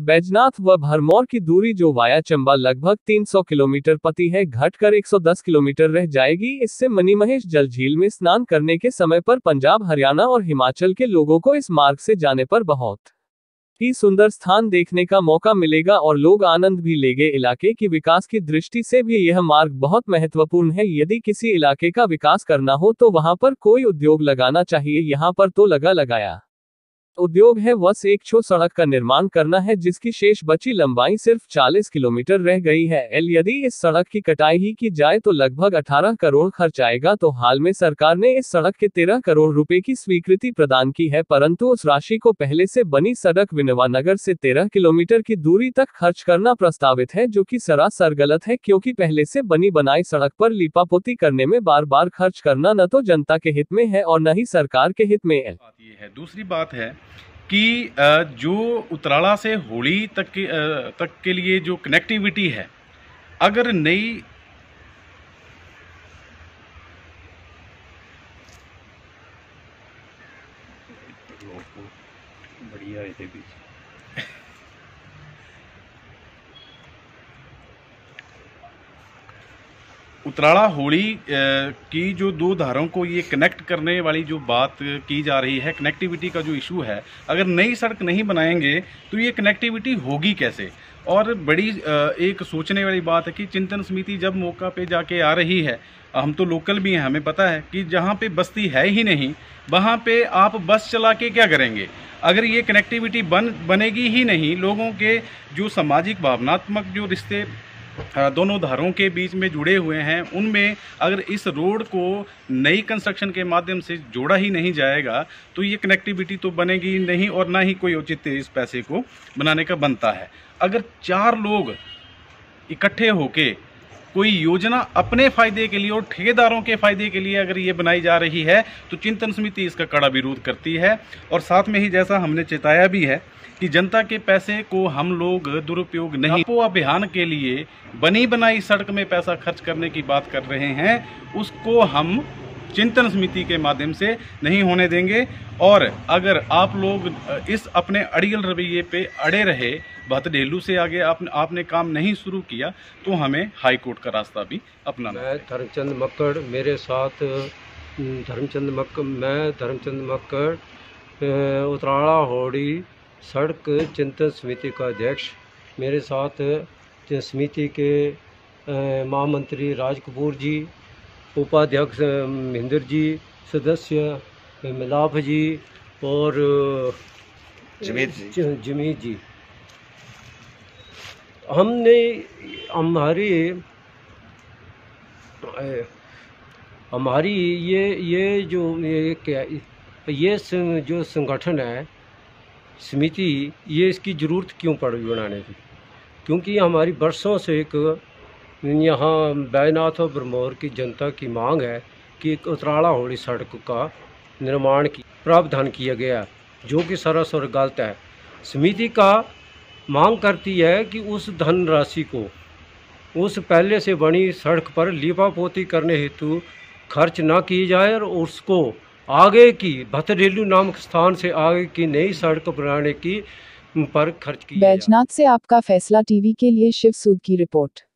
बैजनाथ व भरमौर की दूरी जो वाया चंबा लगभग 300 किलोमीटर पति है, घटकर 110 किलोमीटर रह जाएगी। इससे मणिमहेश जल झील में स्नान करने के समय पर पंजाब, हरियाणा और हिमाचल के लोगों को इस मार्ग से जाने पर बहुत ही सुंदर स्थान देखने का मौका मिलेगा और लोग आनंद भी लेंगे। इलाके की विकास की दृष्टि से भी यह मार्ग बहुत महत्वपूर्ण है। यदि किसी इलाके का विकास करना हो तो वहां पर कोई उद्योग लगाना चाहिए। यहाँ पर तो लगाया उद्योग है, बस एक छो सड़क का निर्माण करना है जिसकी शेष बची लंबाई सिर्फ 40 किलोमीटर रह गई है। यदि इस सड़क की कटाई ही की जाए तो लगभग 18 करोड़ खर्च आएगा। तो हाल में सरकार ने इस सड़क के 13 करोड़ रुपए की स्वीकृति प्रदान की है, परंतु उस राशि को पहले से बनी सड़क विनवानगर से 13 किलोमीटर की दूरी तक खर्च करना प्रस्तावित है, जो कि सरासर गलत है, क्योंकि पहले से बनी बनाई सड़क पर लीपापोती करने में बार बार खर्च करना न तो जनता के हित में है और न ही सरकार के हित में है। दूसरी बात है कि जो उतराला से होली तक के लिए जो कनेक्टिविटी है, अगर नई बढ़िया है उतराला होली की जो दो धारों को ये कनेक्ट करने वाली जो बात की जा रही है, कनेक्टिविटी का जो इशू है, अगर नई सड़क नहीं बनाएंगे तो ये कनेक्टिविटी होगी कैसे। और बड़ी एक सोचने वाली बात है कि चिंतन समिति जब मौका पे जाके आ रही है, हम तो लोकल भी हैं, हमें पता है कि जहाँ पे बस्ती है ही नहीं वहाँ पे आप बस चला के क्या करेंगे। अगर ये कनेक्टिविटी बनेगी ही नहीं, लोगों के जो सामाजिक भावनात्मक जो रिश्ते दोनों धारों के बीच में जुड़े हुए हैं, उनमें अगर इस रोड को नई कंस्ट्रक्शन के माध्यम से जोड़ा ही नहीं जाएगा तो ये कनेक्टिविटी तो बनेगी नहीं और ना ही कोई औचित्य इस पैसे को बनाने का बनता है। अगर 4 लोग इकट्ठे होके कोई योजना अपने फायदे के लिए और ठेकेदारों के फायदे के लिए अगर ये बनाई जा रही है तो चिंतन समिति इसका कड़ा विरोध करती है। और साथ में ही जैसा हमने चेताया भी है कि जनता के पैसे को हम लोग दुरुपयोग नहीं, वो अभियान के लिए बनी बनाई सड़क में पैसा खर्च करने की बात कर रहे हैं, उसको हम चिंतन समिति के माध्यम से नहीं होने देंगे। और अगर आप लोग इस अपने अड़ियल रवैये पे अड़े रहे, भतडेलू से आगे आपने काम नहीं शुरू किया तो हमें हाई कोर्ट का रास्ता भी अपनाना है। मैं धर्मचंद मक्कड़ उतराला होड़ी सड़क चिंतन समिति का अध्यक्ष। मेरे साथ समिति के महामंत्री राज कपूर जी, उपाध्यक्ष महेंद्र जी, सदस्य मिलाप जी और जमीत जी। हमने हमारी ये जो संगठन है समिति, ये इसकी ज़रूरत क्यों पड़ी बनाने की, क्योंकि हमारी बरसों से एक यहाँ बैजनाथ और भरमौर की जनता की मांग है कि एक उतराला होड़ी सड़क का निर्माण की प्रावधान किया गया, जो कि सरासर गलत है। समिति का मांग करती है कि उस धनराशि को उस पहले से बनी सड़क पर लीपापोती करने हेतु खर्च ना की जाए और उसको आगे की भतडेलू नामक स्थान से आगे की नई सड़क बनाने की पर खर्च की। बैजनाथ से आपका फैसला टीवी के लिए शिव सूद की रिपोर्ट।